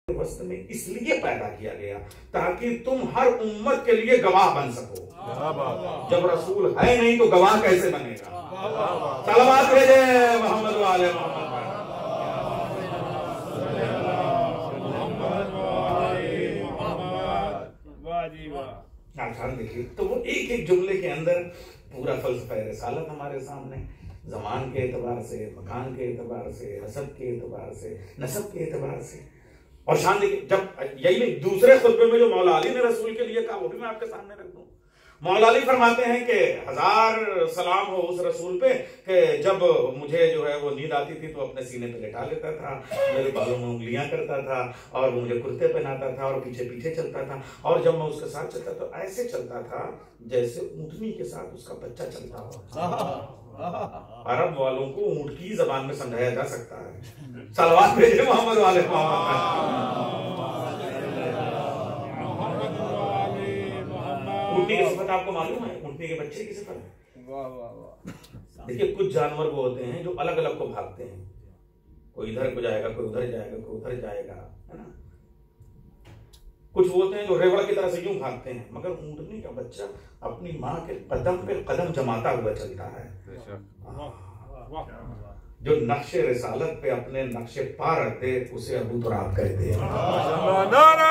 वस्त में इसलिए पैदा किया गया ताकि तुम हर उम्मत के लिए गवाह बन सको। जब रसूल है नहीं तो गवाह कैसे बनेगा? सलावत भेजे मोहम्मद वाले मोहम्मद। देखिए तो वो एक एक जुमले के अंदर पूरा फलसफा रिसालत हमारे सामने, जमान के एतबार से, मकान के एतबार से, नसब के एतबार से, नसब के एतबार से। और शान देखिए, जब यही नहीं, दूसरे खुतबे में जो मौला अली ने रसूल के लिए कहा वो भी मैं आपके सामने रख दूं। मौला अली फरमाते हैं कि 1000 सलाम हो उस रसूल पे कि जब मुझे जो है वो नींद आती थी तो अपने सीने पे लेटा लेता था, मेरे बालों में उंगलियां करता था और वो मुझे कुर्ते पहनाता था और पीछे पीछे चलता था, और जब मैं उसके साथ चलता तो ऐसे चलता था जैसे ऊंटनी के साथ उसका बच्चा चलता हो। अरब वालों को ऊंट की जबान में समझाया जा सकता है। सलवात भेजे मोहम्मद वाले ऊँटनी की सिफत आपको मालूम है? ऊँटनी के बच्चे की सिफत है। वाह वाह वाह। देखिए कुछ जानवर वो होते हैं जो अलग अलग को भागते हैं, कोई इधर को जाएगा, कोई उधर जाएगा, कोई उधर जाएगा, है ना। कुछ वो होते हैं जो रेवड़ की तरह से यूं भागते हैं, मगर ऊँटनी का बच्चा अपनी माँ के कदम पे कदम जमाता हुआ चलता है। जो नक्शे रिसालत पे अपने नक्शे पा रख दे उसे अबू तुराब कहते हैं।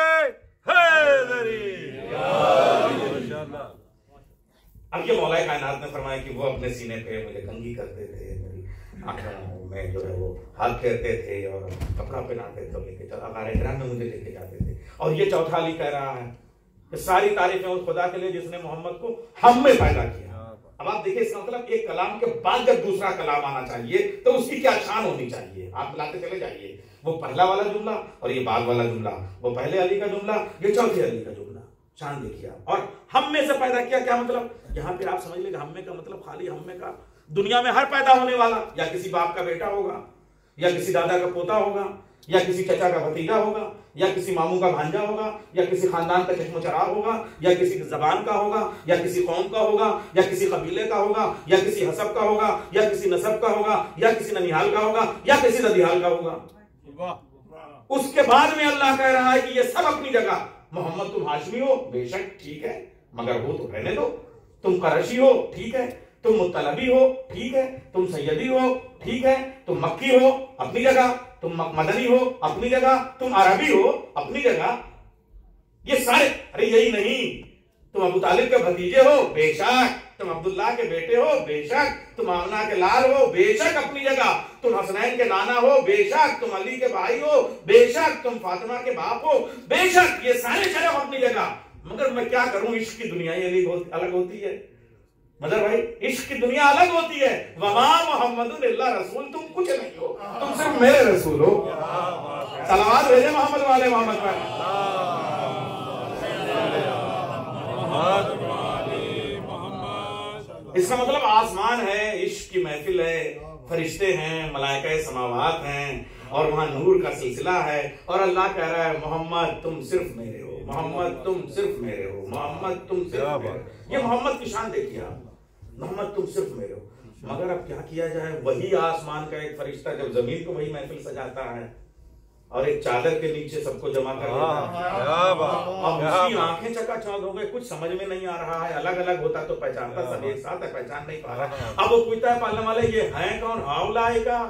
अब ये मौला कायनात ने फरमाया कि वो अपने सीने पे मुझे कंघी करते थे, मेरी आंखों में जो है वो हाथ फेरते थे और कपड़ा पहनाते थे, लेके चला में मुझे लेके जाते थे। और ये चौथा अली कह रहा है कि सारी तारीफें उस खुदा के लिए जिसने मोहम्मद को हम में पैदा किया। अब आप देखिए इसका मतलब एक कलाम के बाद जब दूसरा कलाम आना चाहिए तो उसकी क्या शान होनी चाहिए। आप मिलाते चले जाइए, वो पहला वाला जुमला और ये बाद वाला जुमला, वो पहले अली का जुमला, ये चौथे अली का जुमला, शान देखिए। और हम में से पैदा किया, क्या मतलब? यहाँ पे आप समझ लीजिए हम में का मतलब खाली हम में का दुनिया में हर पैदा होने वाला या किसी बाप का बेटा होगा, या किसी दादा का पोता होगा, या किसी चचा का भतीजा होगा, या किसी मामू का भांजा होगा, या किसी खानदान का चश्मोचराग होगा, या किसी जबान का होगा, या किसी कौम का होगा, या किसी कबीले का होगा, या किसी हसब का होगा, या किसी नसब का होगा, या किसी ननिहाल का होगा, या किसी नदिहाल का होगा। उसके बाद में अल्लाह कह रहा है कि ये सब अपनी जगह, मोहम्मद तुम हाशमी हो बेशक ठीक है, मगर वो तो रहने दो। तुम करशी हो ठीक है, तुम मुत्तलबी हो ठीक है, तुम सैयदी हो ठीक है, तुम मक्की हो अपनी जगह, तुम मदनी हो अपनी जगह, तुम अरबी हो अपनी जगह। ये सारे, अरे यही नहीं, तुम अबू तालिब के भतीजे हो बेशक, तुम अब्दुल्ला के बेटे हो बेशक, तुम आमना के लाल हो बेशक अपनी जगह, तुम हसनैन के नाना हो बेशक, तुम अली के भाई हो बेशक, तुम फातिमा के बाप हो बेशक, ये सारे शरफ अपनी जगह। मगर मैं क्या करूं, इश्क की दुनिया ही अलग होती है। मगर भाई इश्क की दुनिया अलग होती है। वमा मोहम्मदुन इल्ला रसूल, तुम कुछ नहीं हो, तुम सिर्फ मेरे रसूल हो। सलावत भेजे मोहम्मद वाले मोहम्मद पर। इसका मतलब आसमान है, इश्क की महफिल है, फरिश्ते हैं, मलाइका समावात हैं, और वहां नूर का सिलसिला है। और अल्लाह कह रहा है मोहम्मद तुम सिर्फ मेरे हो, मोहम्मद तुम सिर्फ मेरे हो, मोहम्मद तुम सिर्फ मेरे हो। ये मोहम्मद की शान देखिए आप, मोहम्मद तुम सिर्फ मेरे हो। मगर अब क्या किया जाए, वही आसमान का एक फरिश्ता जब जमीन को वही महफिल सजाता है और एक चादर के नीचे सबको जमा कर देता है, और उसकी आंखें चकाचौंध हो गई, कुछ समझ में नहीं आ रहा है। अलग अलग होता तो पहचानता, सब एक साथ है, पहचान नहीं पा रहा। अब वो पूछता है पालने वाले ये है कौन? हाउलाई का।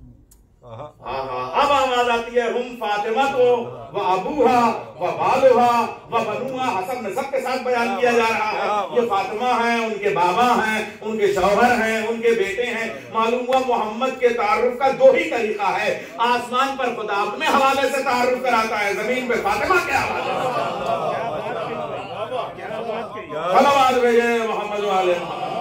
अब आवाज आती है हुम फातिमा तो व अबूहा व बालुहा व बनुहा, हसब नसब के साथ बयान किया जा रहा है। ये फातिमा है, उनके बाबा हैं, उनके शौहर हैं, उनके बेटे हैं। मालूम हुआ मोहम्मद के तारुफ का दो ही तरीका है, आसमान पर खुदा अपने हवाले से तारुफ कराता है, जमीन पे फातिमा के हवाले से। मोहम्मद वाले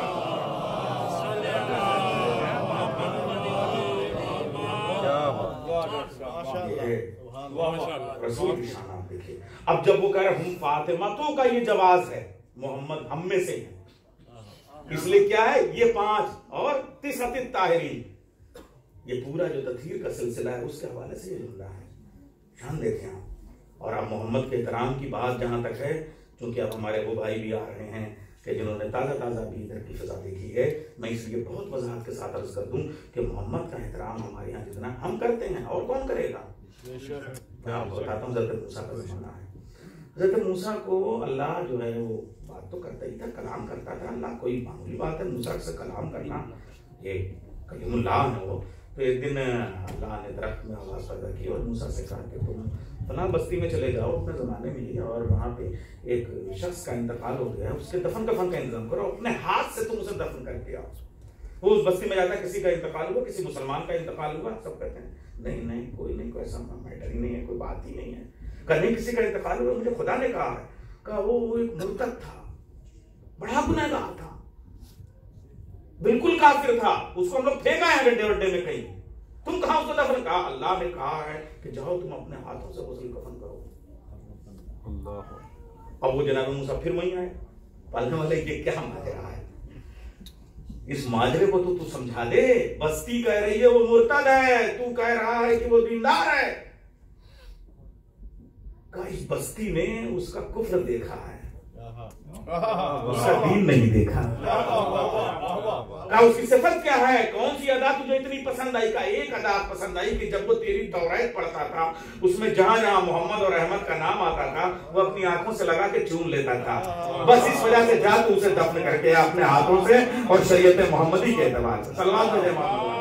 रसूल की शान आप देखिए। अब जब वो कह रहे हम फातिमा तो का ये जवाज है, मोहम्मद हम में से है, इसलिए क्या है ये 5 और 30 ताहिरीन, ये पूरा जो तकदीर का सिलसिला है उसके हवाले से ये जुमला है। शान देखें आप। और अब मोहम्मद के एहतराम की बात जहां तक है, क्योंकि अब हमारे वो भाई भी आ रहे हैं कि जिन्होंने ताज़ा भी इधर की फिजा देखी है, मैं इसलिए बहुत वजाहत के साथ अर्ज कर दूं कि मोहम्मद का एहतराम हमारे यहाँ जितना हम करते हैं और कौन करेगा। मैं आपको बताता हूँ हज़रत मूसा का ज़माना है। हज़रत मूसा को अल्लाह जो है वो बात तो करता ही था, कलाम करता था। अल्लाह कोई मामूली बात है मूसा से कलाम करना, ये कलीमुल्लाह है वो। तो एक दिन अल्लाह ने दरख्त में आवाज़ पैदा की और मूसा से कहा कि तुम फलां बस्ती में चले जाओ अपने ज़माने में ही, और वहाँ पे एक शख्स का इंतकाल हो गया है, उसके दफन कफन का इंतजाम करो, अपने हाथ से तुम उसे दफन करके आओ। वो उस बस्ती में जाता है, किसी का इंतकाल हुआ, किसी मुसलमान का इंतकाल हुआ, सब कहते हैं नहीं नहीं कोई नहीं, कोई ऐसा मैटर ही नहीं है, कोई बात ही नहीं है। कहा नहीं किसी का इंतकाल हुआ, मुझे खुदा ने कहा है। कहा वो एक मुर्तद था, बड़ा गुनहगार था, बिल्कुल काफिर था, उसको हम लोग फेंका है गड्ढे वड्ढे में कहीं, तुम कहां उसको दफन? कहा अल्लाह ने कहा है कि जाओ तुम अपने हाथों से गुस्ल कफन करो। अल्लाह। अब वो जनाब मूसा फिर वहीं आए, पालने वाले ये क्या माजरा है, इस माजरे को तो तू समझा दे। बस्ती कह रही है वो मुर्तद है, तू कह रहा है कि वो दीनदार है। कहा इस बस्ती ने उसका कुफ्र देखा है, उसका दीन नहीं देखा। कहा उसकी सिफत क्या है, कौन सी अदा तुझे इतनी पसंद आई? का एक अदा पसंद आई कि जब वो तेरी तौरात पढ़ता था उसमें जहां जहां मोहम्मद और अहमद का नाम आता था वो अपनी आंखों से लगा के चूम लेता था। बस इस वजह से जा तू उसे दफन करके अपने हाथों से और शरीयत मोहम्मदी के एतबार से। सल्लल्लाहु अलैहि वसल्म।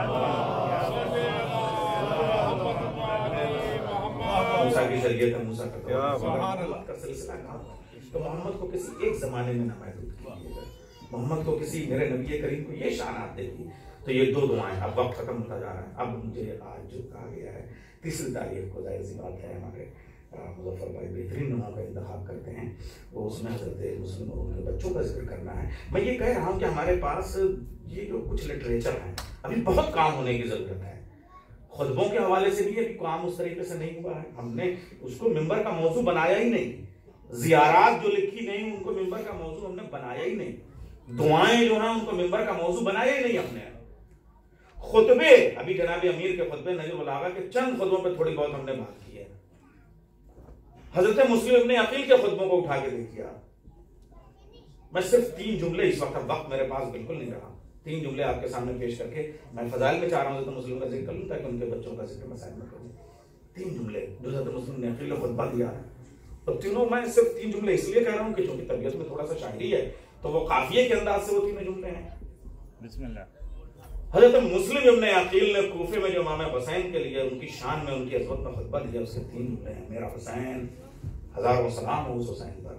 मूसा की शरीयत, मूसा का सिलसिला कहा तो मोहम्मद को किसी एक जमाने में ना महदूद कीजिएगा। मोहम्मद को किसी मेरे नबी करीम को ये शानात देखिए। तो ये दो दुआएं, अब वक्त खत्म होता जा रहा है। अब मुझे आज जो कहा गया है 3 तारीख को, जाहिर सी बात है हमारे मुजफ्फर भाई बेहतरीन नामों का इंतखाब करते हैं, वो उसमें हज़रत मुस्लिम और उनके बच्चों का जिक्र करना है। मैं ये कह रहा हूँ कि हमारे पास ये जो कुछ लिटरेचर है अभी बहुत काम होने की ज़रूरत है। खुतबों के हवाले से भी अभी काम उस तरीके से नहीं हुआ है, हमने उसको मिंबर का मौजू बनाया ही नहीं। ज़ियारात जो लिखी नहीं उनको मिंबर का मौजू हमने बनाया ही नहीं, दुआएं जो हैं उनको मिंबर का मौजू बनाया ही नहीं हमने। खुतबे अभी जनाब अमीर के खुतबे नजर बलागा के चंद खुतबों पे थोड़ी बहुत हमने बात की है। हजरत मुस्लिम इब्ने अकील के खुतबों को उठा के देखिए। मैं सिर्फ 3 जुमले, इस वक्त मेरे पास बिल्कुल नहीं रहा, 3 जुमले आपके सामने पेश करके मैं फजाइल में चाह रहा हूँ तो मुस्लिम का जिक्र करूँ ताकि उनके बच्चों का जिक्र मसाइल में करूँ। 3 जुमले जो हजरत मुस्लिम ने अकील खुतबा दिया है, और तीनों मैं सिर्फ 3 जुमले इसलिए कह रहा हूँ कि चूंकि तबीयत में थोड़ा सा शायरी है तो वो काफिये के अंदाज से वो 3 जुमले हैं। बिस्मिल्लाह। हजरत मुस्लिम इब्ने अकील ने कूफे में जो इमाम हुसैन के लिए उनकी शान में उनकी अज़मत में खुतबा दिया, उसके 3 जुमले हैं। मेरा हुसैन, हजारों सलाम हो उस हुसैन पर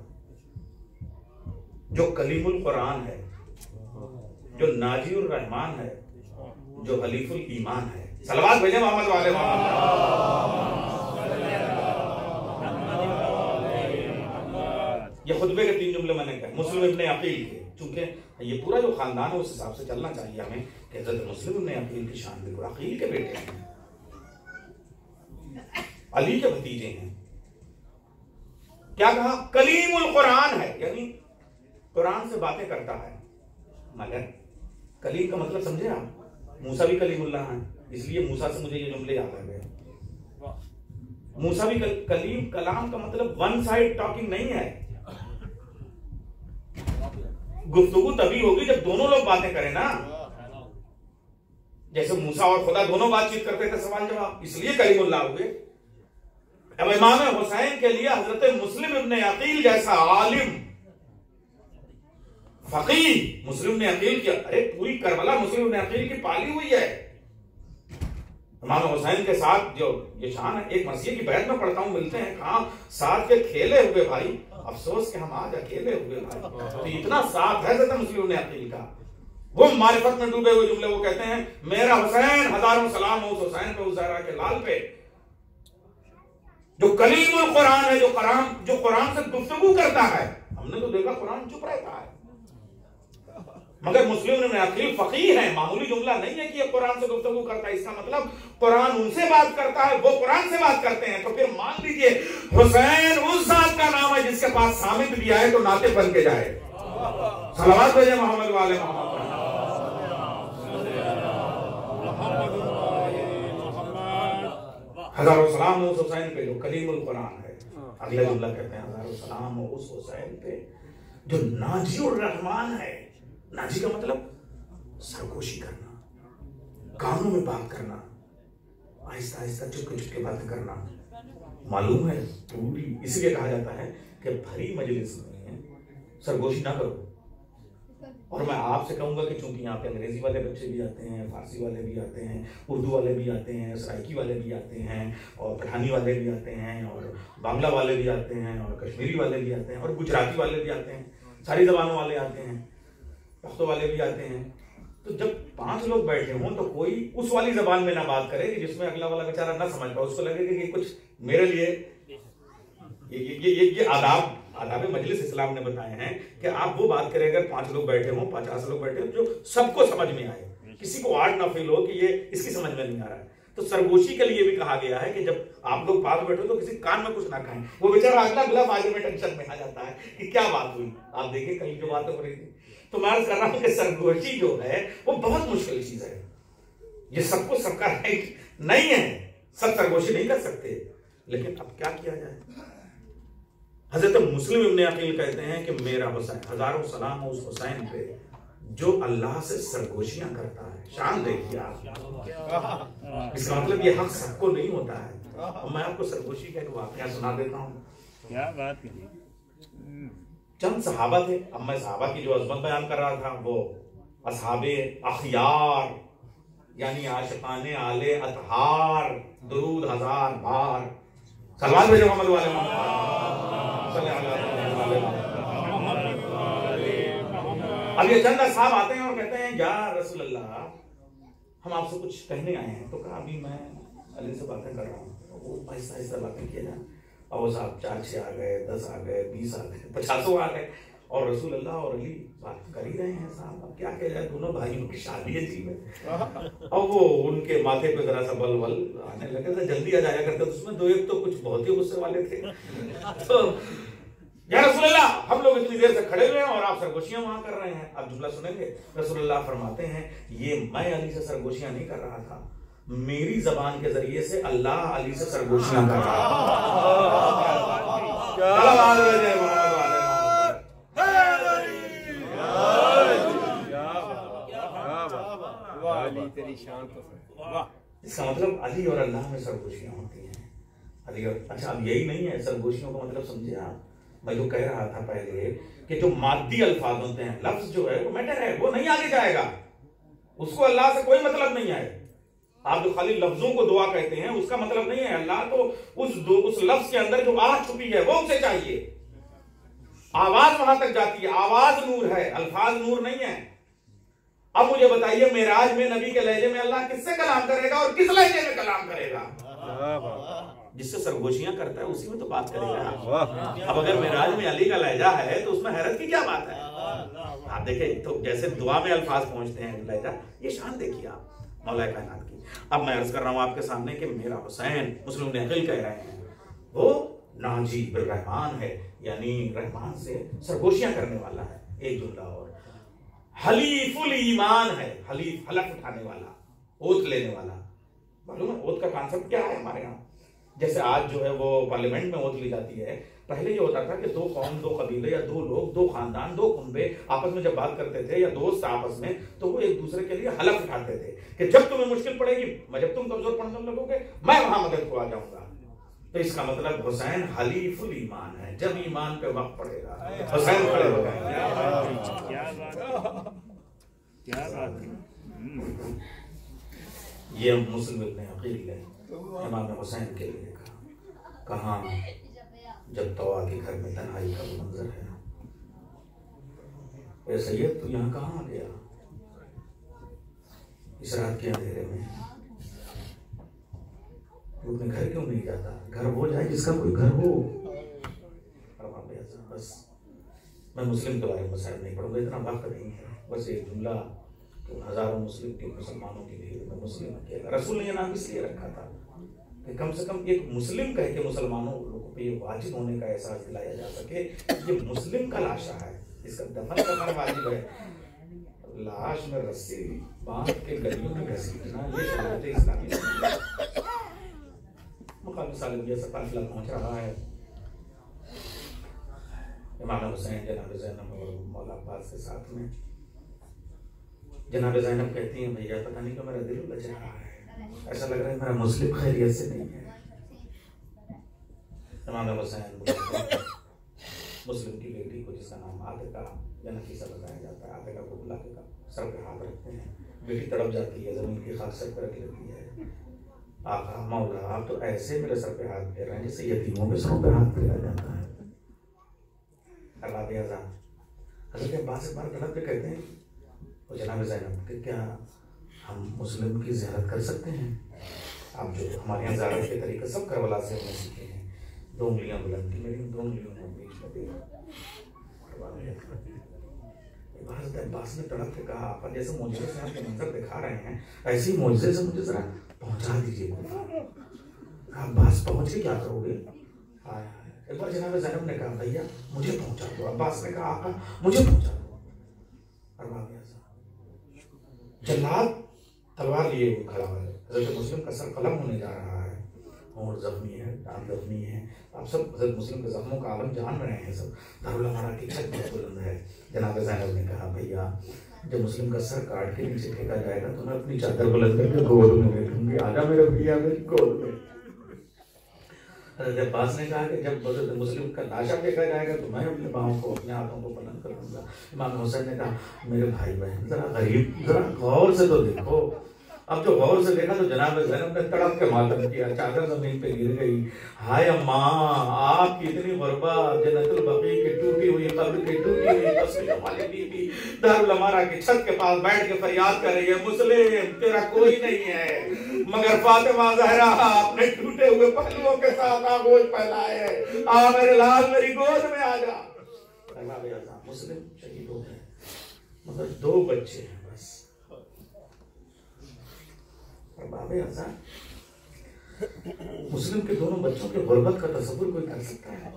जो कलीमुल कुरान है, जो नाजीउर रहमान है, जो हलीफुल ईमान है। सलवात भेजे मोहम्मद वाले मोहम्मद। ये खुतबे के 3 जुमले मैंने कहा मुस्लिम इब्ने अकील के, चूंकि ये पूरा जो खानदान है उस हिसाब से चलना चाहिए हमें कि हज़रत मुस्लिम इब्ने अकील की शान बिल्कुल, अकील के बेटे हैं, अली के भतीजे हैं। क्या कहा? कलीमुल कुरान है, यानी कुरान से बातें करता है। मगर कलीम का मतलब समझे आप? मूसा भी कलीमुल्लाह है, इसलिए मूसा से मुझे ये जुमले याद आ गए। मूसा भी कलीम, कलाम का मतलब वन साइड टॉकिंग नहीं है। गुफ्तगू तभी होगी जब दोनों लोग बातें करें ना, जैसे मूसा और खुदा दोनों बातचीत करते थे, सवाल जवाब, इसलिए कलीमुल्लाह हुए। अब इमाम हुसैन के लिए हजरत मुस्लिम इब्ने अकील जैसा आलिम, फकीह मुस्लिम ने अकील किया। अरे पूरी करबला मुस्लिम ने अकील की पाली हुई है। इमाम हुसैन के साथ जो ये शान है, एक मसीह की बैत में पढ़ता हूं, मिलते हैं कहां? साथ के खेले हुए भाई, अफसोस कि हम आज अकेले हुए भाई। तो इतना साथ है हज़रत मुस्लिम ने अकील का। वो मारिफत में डूबे हुए जुमले वो कहते हैं, मेरा हुसैन, हजारों सलाम हो उस हुसैन पे, उस ज़हरा के लाल पे, जो कलीमुल कुरान है, जो कुरान से गुफ्तगू करता है। हमने तो देखा कुरान चुप रहता है, मगर मुस्लिम ने अकील फकीह है। मामूली जुमला नहीं है कि ये कुरान से गुफ्तगू करता है, इसका मतलब कुरान उनसे बात करता है, वो कुरान से बात करते हैं। तो फिर मान लीजिए हुसैन उस जात का नाम है जिसके पास सामित दिया है तो नाते बन के जाए। सलावत भेजे मोहम्मद वाले मोहम्मद। हजारों सलाम हो उस हुसैन पे जो कलीमुल कुरान है। अगला जुमला कहते हैं, हजारों सलाम हो उस हुसैन पे जो नाजीउर रहमान है। नाजी का मतलब सरगोशी करना, कानों में बात करना, आहिस्ता आहिस्ता चुपके चुपके बातें करना, मालूम है पूरी, इसलिए कहा जाता है कि भरी मजलिस में सरगोशी ना करो। और मैं आपसे कहूंगा कि चूंकि यहाँ पे अंग्रेजी वाले बच्चे भी आते हैं, फारसी वाले भी आते हैं, उर्दू वाले भी आते हैं, सराइकी वाले भी आते हैं, और पठानी वाले भी आते हैं, और बांग्ला वाले भी आते हैं, और कश्मीरी वाले भी आते हैं, और गुजराती वाले भी आते हैं, सारी जबानों वाले आते हैं, पख्तो वाले भी आते हैं। तो जब 5 लोग बैठे हों तो कोई उस वाली जबान में ना बात करे कि जिसमें अगला वाला बेचारा ना समझ पाए, उसको लगे कि कुछ मेरे लिए ये आदाब मजलिस इस्लाम ने बताए हैं कि आप वो बात करें अगर 5 लोग बैठे हों, 50 लोग बैठे हों, जो सबको समझ में आए, किसी को आड़ ना फील हो कि ये इसकी समझ में नहीं आ रहा है। तो सरगोशी के लिए भी कहा गया है कि जब आप लोग पास बैठो तो किसी कान में कुछ ना कहें, वो बेचारा अगला बाद में टेंशन में आ जाता है कि क्या बात हुई। आप देखिए कल जो बात हो रही थी, तो मैं अर्ज कर रहा हूं कि सरगोशी जो है वो बहुत मुश्किल चीज है। ये सबको सबका राइट नहीं है, सब सरगोशी नहीं कर सकते, लेकिन अब क्या किया जाए। हजरत मुस्लिम इब्न अकील कहते हैं कि मेरा हुसैन, हजारों सलाम उस हुसैन पे जो अल्लाह से सरगोशियां करता है। शान देखिए आप, इसका मतलब ये हक सबको नहीं होता है। और मैं आपको सरगोशी का एक वाकया सुना देता हूँ। क्या बात है। चंद सहाबा थे। अब मैं सहाबा की जो अजमत बयान कर रहा था वो असहाबे अखयार यानी आशिकाने आले अतहार, दुरूद 1000 बार, सलवात भेजो मोहम्मद वाले अब ये चंद साहब आते हैं और कहते हैं या रसूल अल्लाह, हम आपसे कुछ कहने आए हैं। तो कहा अभी मैं अली से बातें कर रहा हूँ। वो आहिस्ता आहिस्ता बातें किए जाए, और वो साहब 4-6 आ गए, 10 आ गए, 20 आ गए, 50 आ गए, और रसूल अल्लाह और अली बात कर ही रहे हैं। साहब अब क्या किया जाए, दोनों भाइयों की शादी है जी में। और वो उनके माथे पे जरा सा बल आने लगे थे, जल्दी आ जाया करते। उसमें 2-1 तो कुछ बहुत ही गुस्से वाले थे। तो या रसूल अल्लाह, हम लोग इतनी देर से खड़े हुए हैं और आप सरगोशियां वहां कर रहे हैं। आप जुमला सुनेंगे। रसूल अल्लाह फरमाते हैं ये मैं अली से सरगोशियां नहीं कर रहा था, मेरी जबान के जरिए से अल्लाह अली से सरगोशियां कर रहा था। इसका मतलब अली और अल्लाह में सरगोशियां होती हैं। अली और अच्छा, अब यही नहीं है सरगोशियों का मतलब, समझे आप। मैं जो कह रहा था पहले कि जो मादी अल्फाज होते हैं, लफ्ज जो है वो मैटर है, वो नहीं आगे जाएगा, उसको अल्लाह से कोई मतलब नहीं है। आप जो खाली लफ्जों को दुआ कहते हैं उसका मतलब नहीं है। अल्लाह तो उस लफ्ज के अंदर जो आवाज छुपी है वो उसे चाहिए। आवाज वहां तक जाती है, आवाज नूर है, अल्फाज नूर नहीं है। अब मुझे बताइए मेराज में नबी के लहजे में अल्लाह किससे कलाम करेगा और किस लहजे में कलाम करेगा? जिससे सरगोशियां करता है उसी में तो बात करेगा। अब अगर मेराज में अली का लहजा है तो उसमें हैरत की क्या बात है। आप देखें तो जैसे दुआ में अल्फाज पहुंचते हैं लहजा, ये शान देखिए आप मौला कायनात की। अब मैं अर्ज कर रहा हूं आपके सामने कि मेरा हुसैन, मुस्लिम ने अकील कह रहे हैं, वो नाजी बिल रहमान है, यानी रहमान से सरगोशियां करने वाला है। एक जुमला और, हलीफुल ईमान है, हलीफ हलफ उठाने वाला, ओथ लेने वाला। मालूम है ओथ का कॉन्सेप्ट क्या है हमारे यहाँ? जैसे आज जो है वो पार्लियामेंट में ओथ ली जाती है, पहले ये होता था कि 2 कौम, 2 कबीले या 2 लोग, 2 खानदान, 2 कुंबे आपस में जब बात करते थे या दोस्त आपस में, तो वो एक दूसरे के लिए हलफ उठाते थे कि जब तुम्हें मुश्किल पड़ेगी, जब तुम कमजोर पड़ने लगोगे, मैं वहां मदद को आ जाऊंगा। तो इसका मतलब हुसैन हलीफुल ईमान है, जब ईमान पे वक्त पड़ेगा हुसैन खड़े हो जाएंगे। ये मुस्लिम इब्न अकील ने इमाम हुसैन के लिए कहा, जब तवा के घर में तन्हाई का मंजर है, ए सैयद तू यहाँ कहाँ आ गया इस रात के अंधेरे में? तू अपने घर क्यों नहीं जाता? घर हो जाए जिसका कोई घर हो। बस मैं मुस्लिम के बारे में शायद नहीं पढ़ूंगा, इतना वक्त नहीं है। बस एक जुमला, तो हजारों मुस्लिम के मुसलमानों की भीड़ में मुस्लिम अकेला। रसूल ने यह नाम इसलिए रखा था कि कम से कम एक मुस्लिम कह के मुसलमानों लोगों पे ये वाजिब होने का एहसास दिलाया जा सके, ये मुस्लिम का लाशा है, इसका दफन करना वाजिब है। लाश में रस्सी बांध के गलियों में घसीटना, ये शरीयत इस्लामी नहीं। मुकाम सालिया से काफिला पहुंच रहा है। इमाम हुसैन जनाब ज़ैनब और मौला अब्बास के साथ में। जनाब ज़ैनब कहती हैं, भैया पता नहीं क्यों मेरा दिल उलझ रहा है, ऐसा लग रहा है मेरा मुस्लिम खैरियत से नहीं है। इमाम हुसैन मुस्लिम की बेटी को, जिसका नाम आतिका या नफीसा बताया जाता है, आतिका को बुला के सर पे हाथ रखते हैं, बेटी तड़प जाती है, जमीन की खाक सर पर रख लेती है, आका मौला आप तो ऐसे मेरे सर पे हाथ फेर रहे हैं जैसे यतीमों के सरों पे हाथ फेरा जाता है। अल्लाह आज़ाद हज़रत अब्बास एक बार तड़प के कहते हैं, और जनाब ज़ैनब कि क्या हम मुस्लिम की ज़ियारत कर सकते हैं? आप जो हमारे यहाँ ज़ियारत के तरीके सब करबला से हमने सीखे हैं, 2 उंगलियां बुलंद की, मेरी 2 उंगलियों में बीच में दे। हज़रत अब्बास ने तड़प के कहा, आप जैसे मौजूद से आपके मंजर दिखा रहे हैं, ऐसे ही मौजूद से मुझे जरा पहुंचा दीजिए। अब्बास पहुंच के क्या करोगे? एक बार जनाब ज़ैनब ने कहा, भैया मुझे पहुंचा दो। अब्बास ने कहा, आका मुझे पहुंचा दो। जल्लाद तलवार लिए हुए खड़ा है, हज़रत मुस्लिम का सर कलम होने जा रहा है, और जख्मी है, दांत जख्मी है। आप सब हज़रत मुस्लिम के जख्मों का आलम जान रहे हैं सब। दारुल अमारा की छत बहुत बुलंद है। जनाब ज़ैनब ने कहा, भैया जब मुस्लिम का सर काट के नीचे फेंका जाएगा तो मैं अपनी चादर बुलंद करके गोद में बैठूंगी, आजा मेरे भैया मेरी गोद में। हज़रत अब्बास ने कहा कि जब हज़रत मुस्लिम का लाशा फेंका जाएगा तो मैं अपने पाँव को, अपने हाथों को बुलंद कर लूंगा। इमाम हुसैन ने कहा, मेरे भाई बहन जरा गरीब, जरा गौर से तो देखो। अब जो गौर से देखा तो जनाब ज़ैनब ने तड़प के मातम किया, चादर जमीन पे गिर गई। हाय अम्मा, आपकी इतनी गुर्बत, जन्नतुल बकी की टूटी हुई कब्र की टूटी हुई तस्वीरों वाली बीबी दारुल अमारा की छत के पास बैठ के फरियाद कर रही है, मुस्लिम तेरा कोई नहीं है मगर फातिमा ज़हरा अपने टूटे हुए पहलुओं के साथ आगोश फैलाए है, आ मेरे लाल मेरी गोद में आ जा। मुस्लिम शहीद हो गए मगर 2 बच्चे हैं बस। बाबे आज़ाद मुस्लिम के दोनों बच्चों के गुर्बत का तस्वुर कोई कर सकता है?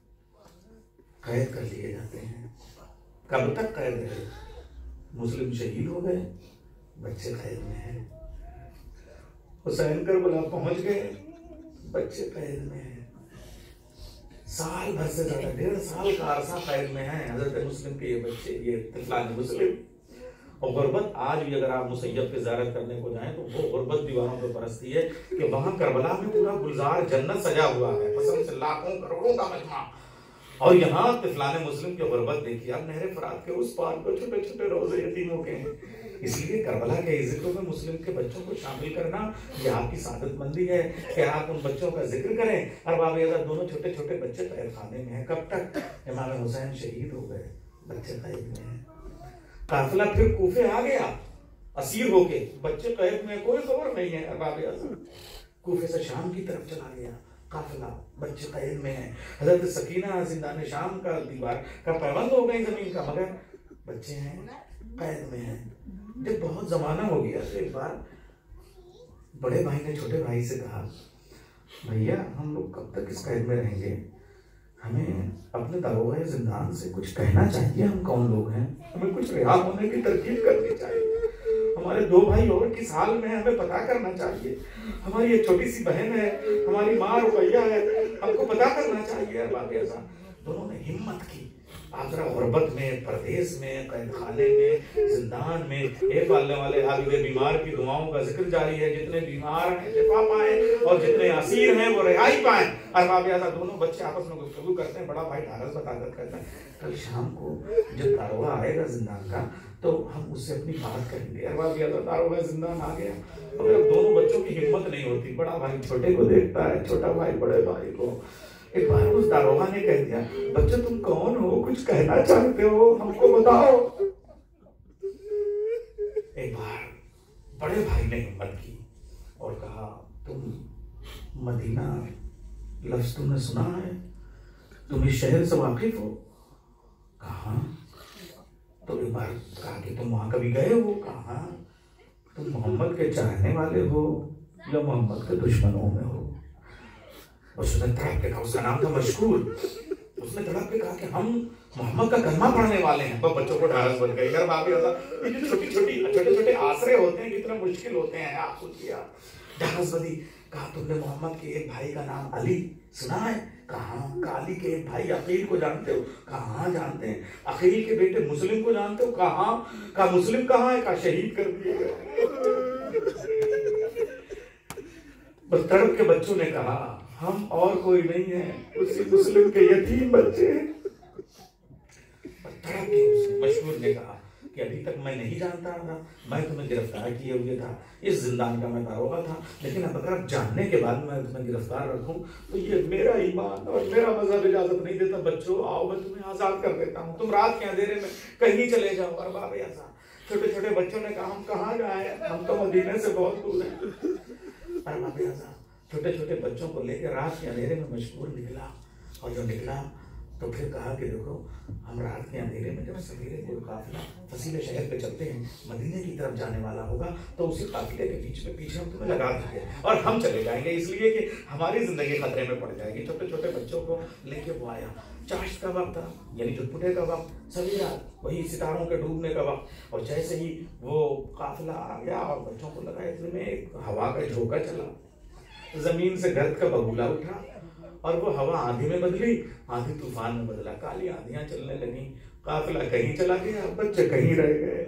कैद कर लिए जाते हैं, कब तक कैद रहे? मुस्लिम शहीद हो गए, बच्चे कैद में हैं। हुसैन करबला पहुंच गए, बच्चे कैद में हैं। साल भर से ज्यादा 1.5 साल का अरसा कैद में है हजरत मुस्लिम के ये बच्चे, ये तिफलान मुस्लिम। और गुर्बत आज भी अगर आप मुसैयब की ज़ियारत करने को जाएं तो वो गुर्बत दीवारों पे बरसती है कि वहां करबला में पूरा गुलजार जन्नत सजा हुआ है, कसम से लाखों करोड़ों का मजमा। और यहाँ तिफलान मुस्लिम की गुर्बत देखिए, अब नहर फरात के उस पार पर छोटे छोटे रोजे यतीमों के हैं। इसलिए करबला के जिक्र में मुस्लिम के बच्चों को शामिल करना ये आपकी सादतमंदी है कि आप उन बच्चों का जिक्र करें। और बाबा दोनों छोटे छोटे बच्चे कैद खाने में हैं, कब तक? इमाम हुसैन शहीद हो गए, बच्चे कैद में हैं। काफिला फिर कूफे आ गया असीर होके, बच्चे कैद में, कोई खबर नहीं है। अरबाब कूफे से शाम की तरफ चला गया काफिला, बच्चे कैद में हैं। हजरत सकीना जिंदान शाम का दीवार का पाबंद हो गई जमीन का, मगर बच्चे हैं कैद में हैं। जब बहुत जमाना हो गया तो एक बार बड़े भाई ने छोटे भाई से कहा, भैया हम लोग कब तक इस कैद में रहेंगे? हमें अपने दरोगा जिंदान से कुछ कहना चाहिए, हम कौन लोग हैं, हमें कुछ रिहा होने की तरकीब करनी चाहिए। हमारे 2 भाई और किस हाल में है हमें पता करना चाहिए। हमारी एक छोटी सी बहन है, हमारी माँ रुपैया है, हमको पता करना चाहिए। दोनों ने हिम्मत की, आप जरा गुर्बत में, परदेश में, कैद खाने में, जिंदान में, एक पालने वाले हाबिब बीमार की दुआओं का जिक्र जारी है। जितने बीमार हैं शिफा पाएं और जितने असीर हैं वो रिहाई पाएं। अरबाब दोनों बच्चे आपस में गुफ्तगू करते हैं। बड़ा भाई ढारस बताकर कहता है, कल शाम को जब दारोगा आएगा जिंदान का तो हम उससे अपनी बात करेंगे। अरबाब दारोगा जिंदान आ गया, मगर दोनों बच्चों की हिम्मत नहीं होती। बड़ा भाई छोटे को देखता है, छोटा भाई बड़े भाई को। एक बार उस दारोगा ने कह दिया, बच्चे तुम कौन हो, कुछ कहना चाहते हो, हमको बताओ। एक बार बड़े भाई ने हिम्मत की और कहा, तुम मदीना लफ्ज तुमने सुना है, तुम इस शहर से वाकिफ हो? कहा। तो एक बार कहा कि तुम वहां कभी गए हो? कहा। तुम मोहम्मद के चाहने वाले हो या मोहम्मद के दुश्मनों में हो? उसने तड़प के कहा, उसका नाम था मशकूर। उसने तड़प के कहा कि हम मोहम्मद का कलमा पढ़ने वाले हैं। पर बच्चों को ढारस बन गई। ये छोटे छोटे आसरे होते हैं, कितना मुश्किल होते हैं, आप सोचिए। ढारस बदी। कहा, तुमने मोहम्मद के एक भाई का नाम अली सुना है? कहा। अली के एक भाई अकील को जानते हो? कहा जानते हैं। अकील के बेटे मुस्लिम को जानते हो? कहा। मुस्लिम कहाँ है? कहा शहीद कर दिए गए। बस तड़प के बच्चों ने कहा, हम और कोई नहीं है, उसी मुस्लिम के यतीम बच्चे हैं। मशहूर ने कहा कि अभी तक मैं नहीं जानता था, मैं तुम्हें गिरफ्तार किए हुए था, इस जिंदान का मैं दारोगा था, लेकिन अब अगर जानने के बाद मैं तुम्हें गिरफ्तार रखूं तो ये मेरा ईमान और मेरा मजहब इजाजत नहीं देता। बच्चों आओ, मैं तुम्हें आजाद कर देता हूँ, तुम रात के अंधेरे में कहीं चले जाओ। और बाबा ऐसा छोटे छोटे बच्चों ने कहा हम कहाँ जाए, हम तो मदीने से बहुत दूर हैं। और बाबा ऐसा छोटे छोटे बच्चों को लेकर रात के अंधेरे में मशहूर निकला। और जो निकला तो फिर कहा कि देखो हम रात के अंधेरे में जब सवेरे कोई काफिला फसीले शहर पे चलते हैं, मदीने की तरफ जाने वाला होगा, तो उसी काफिले के बीच में पीछे हम तुम्हें लगा देंगे और हम चले जाएंगे, इसलिए कि हमारी जिंदगी खतरे में पड़ जाएगी। छोटे छोटे बच्चों को लेके वो आया। चाश का वक्त था, यानी झुटपुटे का वक्त, सवेरा, वही सितारों के डूबने का वक्त। और जैसे ही वो काफिला आ गया और बच्चों को लगा, इसमें एक हवा का झोंका चला, जमीन से गर्द का बबूला उठा और वो हवा आंधी में बदली, आंधी तूफान में बदला, काली आंधियां चलने लगी, काफिला कहीं चला गया, बच्चे कहीं रह गए।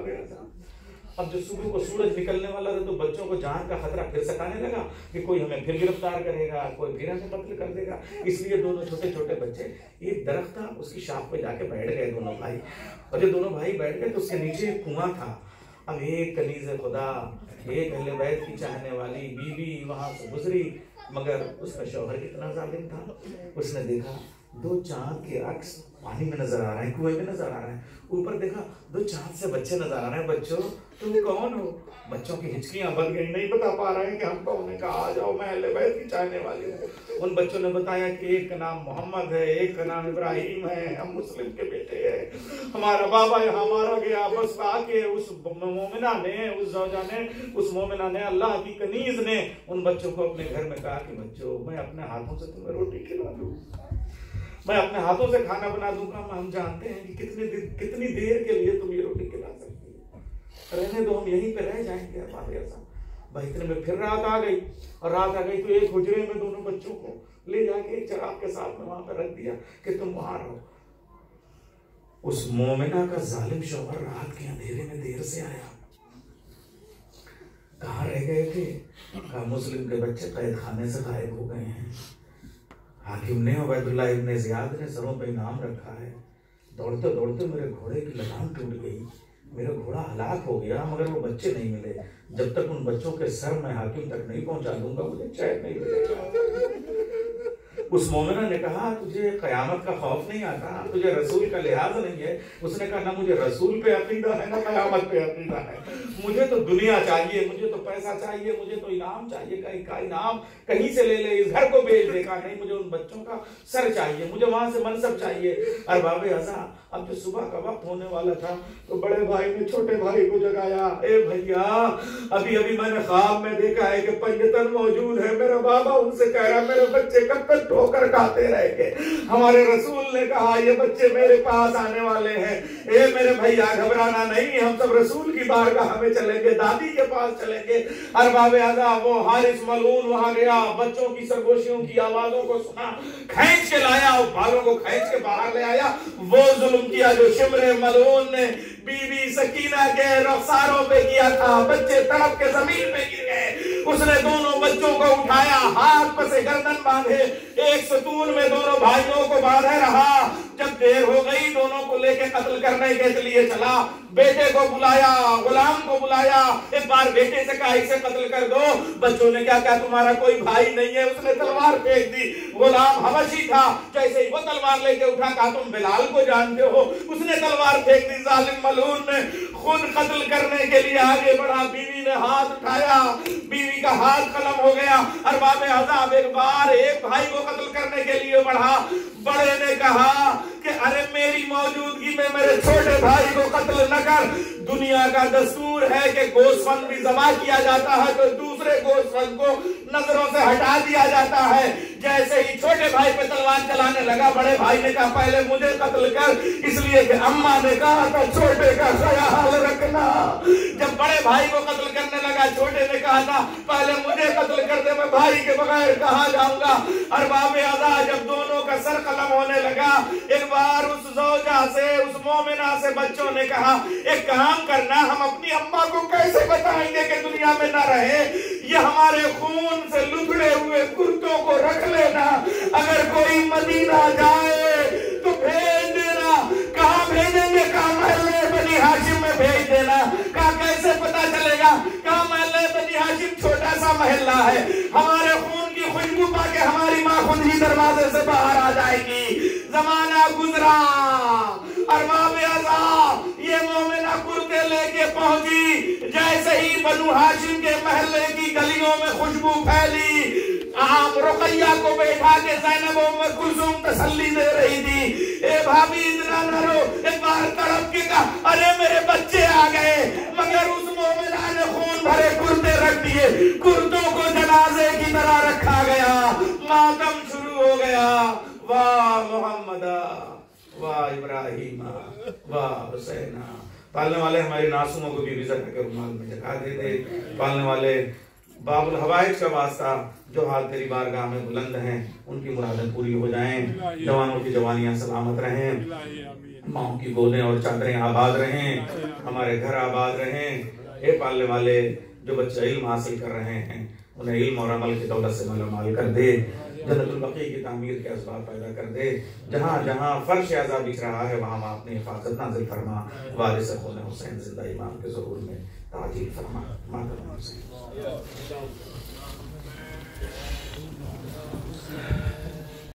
अब जो सुबह को सूरज निकलने वाला था तो बच्चों को जान का खतरा फिर सताने लगा कि कोई हमें फिर गिरफ्तार करेगा, कोई फिर हमें कत्ल कर देगा। इसलिए दोनों छोटे छोटे बच्चे, एक दरख्त था उसकी शाख पे जाके बैठ गए दोनों भाई। और जब दोनों भाई बैठ गए तो उसके नीचे एक कुआं था। अब एक कनीज़े खुदा, एक अहले बैत की चाहने वाली बीवी वहां से गुजरी, मगर उसका शौहर कितना जालिम था। उसने देखा दो चांद के अक्स पानी में नजर आ रहे हैं, कुएं में नजर आ रहे हैं। ऊपर देखा दो चांद से बच्चे नजर आ रहे हैं। बच्चों तुम कौन हो? बच्चों की हिचकियां बन गई, नहीं बता पा रहे हैं कि हम कौन है। कहा आ जाओ, मैं अहले बैत की चाहने वाली हूँ। उन बच्चों ने बताया कि एक का नाम मोहम्मद है, एक का नाम इब्राहिम है, हम मुस्लिम के बेटे हैं, हमारा बाबा यहाँ मारा गया। बस आके उस मोमिना ने, उस जौजा ने, उस मोमिना ने, अल्लाह की कनीज ने उन बच्चों को अपने घर में कहा कि बच्चों मैं अपने हाथों से तुम्हें रोटी खिला दूं, मैं अपने हाथों से खाना बना दूंगा। हम जानते हैं कि कितनी देर के लिए तुम ये रोटी खिला सकती हो, रहने दो, हम यहीं पे रह जाएंगे। भाई इतने में फिर रात आ गई, और रात आ गई तो एक हुजरे में दोनों बच्चों को ले जाके एक चराग के साथ में वहां पर रख दिया कि तुम वहां रहो। उस मोमिना का जालिम शौहर रात के अंधेरे में देर से आया। कहाँ रह गए थे? कहा मुस्लिम के बच्चे कैद खाने से गायब हो गए हैं। हाकिम ने, उबैदुल्लाह इब्ने ज़ियाद ने सरों पे इनाम रखा है। दौड़ते दौड़ते मेरे घोड़े की लगाम टूट गई, मेरा घोड़ा हलाक हो गया, मगर वो बच्चे नहीं मिले। जब तक उन बच्चों के सर मैं हाकिम तक नहीं पहुंचा दूंगा मुझे चैन नहीं मिलेगा। उस मोमिना ने कहा तुझे कयामत का खौफ नहीं आता, तुझे रसूल का लिहाज नहीं है। उसने कहा ना मुझे रसूल पे अकीदा है ना कयामत पे अकीदा है, मुझे तो दुनिया चाहिए, मुझे तो पैसा चाहिए, मुझे तो इनाम चाहिए, कहीं का इनाम कहीं से ले ले, इस घर को बेच देगा नहीं, मुझे उन बच्चों का सर चाहिए, मुझे वहां से मनसब चाहिए। और बाबे अज़ा अब जो सुबह का वक्त होने वाला था तो बड़े भाई ने छोटे भाई को जगाया, ए भैया अभी अभी मैंने ख्वाब में देखा है कि पंजतन मौजूद है, मेरा बाबा उनसे कह रहा मेरे बच्चे कब तक ठोकर खाते रहेंगे। हमारे रसूल ने कहा ये बच्चे मेरे पास आने वाले हैं। ए मेरे भैया घबराना नहीं, हम सब रसूल की बारगाह में चलेंगे, दादी के पास चलेंगे। और बाबे आजा वो हारिस मलून वहां गया, बच्चों की सरगोशियों की आवाजों को सुना, खींच के लाया, बालों को खींच के बाहर ले आया। वो जुल्म किया जो शिमरे मलून ने बीबी सकीना के रफ्सारों पे किया था, बच्चे तड़प के जमीन पे गिर गए। उसने दोनों बच्चों को उठाया, हाथ पर से गर्दन बांधे, एक सतून में दोनों भाइयों को बांधे रहा। जब देर हो गई दोनों को लेके कत्ल करने के लिए चला, बेटे को बुलाया, गुलाम को बुलाया, एक बार बेटे से कहा इसे कत्ल कर दो। बच्चों ने क्या कहा तुम्हारा कोई भाई नहीं है, उसने तलवार फेंक दी। गुलाम हबशी था, जैसे ही वो तलवार लेके उठा कहा तुम बिलाल को जानते हो, उसने तलवार फेंक दी। जालिम मलून ने खुद कत्ल करने के लिए आगे बढ़ा, बीवी ने हाथ उठाया, बीवी का हाथ कलम हो गया। अरबाब अज़ाब एक बार एक भाई को कत्ल करने के लिए बढ़ा। बड़े ने कहा कि अरे मेरी मौजूदगी में मेरे छोटे भाई को कत्ल न कर। दुनिया का दस्तूर है कि गोश्तबंद भी ज़बा किया जाता है तो दूसरे गोश्तबंद को नजरों से हटा दिया जाता है। जैसे ही छोटे भाई पे तलवार चलाने लगा, बड़े भाई ने कहा पहले मुझे कत्ल कर, इसलिए कि अम्मा ने कहा था छोटे का ख्याल रखना। जब बड़े भाई को कत्ल करने लगा, छोटे ने कहा था पहले मुझे कत्ल कर दे, मैं भाई के बगैर कहां जाऊंगा। अरबाब अज़ा जब दोनों का का सर कलम होने लगा। एक बार उस ज़ौजा से, उस मोमिना से बच्चों ने कहा, एक काम करना, हम अपनी अम्मा को कैसे बताएंगे कि दुनिया में न रहे, ये हमारे खून से लुथड़े हुए कुर्तों को रख लेना, अगर कोई मदीना जाए तो भेज देना। कहाँ भेजेंगे? कहा महल्ले बनी हाशिम में भेज देना। कहा कैसे पता चलेगा? कहा महल्ले बनी हाशिम छोटा सा महल्ला है, हमारे खून की खुशबू पाके हमारी माँ खुद ही दरवाजे से बाहर आ जाएगी। जमाना गुजरा, अरबाब अज़ा ये मोमिना कुर्ते लेके पहुंची। जैसे ही बनु हाशिम के महल्ले की गलियों में खुशबू फैली, आप रुकैया को बैठा के ज़ैनब उम्मे कुलसूम तसल्ली दे रही थी। ए भाभी इतना न रो, एक बार तड़प के कहा, अरे मेरे बच्चे आ गए। मगर उस मोमिना ने खून भरे कुर्ते रख दिए, कुर्तों को जनाजे की तरह रखा गया, मातम शुरू हो गया। वाह मोहम्मदा, वाह इब्राहिम, वाह हुसैना। पालने वाले हमारे नासुमों को भी विज़ा के रुमाल में जगा दे दे। पालने वाले बाबुल हवाइज का वास्ता, जो हाल तेरी बारगाह में बुलंद हैं, उनकी मुरादें पूरी हो जाएं। जवानों की जवानियां सलामत रहें, माओ की गोदें और चादरें आबाद रहें, हमारे घर आबाद रहें। ये पालने वाले जो बच्चे इल्म हासिल कर रहे हैं, उन्हें इल्म और अमल की दौलत से मालामाल कर दे। जन्नतुल बक़ी की तामीर के असबाब पैदा कर दे। जहाँ जहाँ फर्श आज़ा बिछ रहा है, वहाँ वहाँ अपनी हिफाजत नाज़िल फरमा। वारिस खून हुसैन जिंदा इमाम के ज़ुहूर में ताजील फरमा। मातम हुसैन।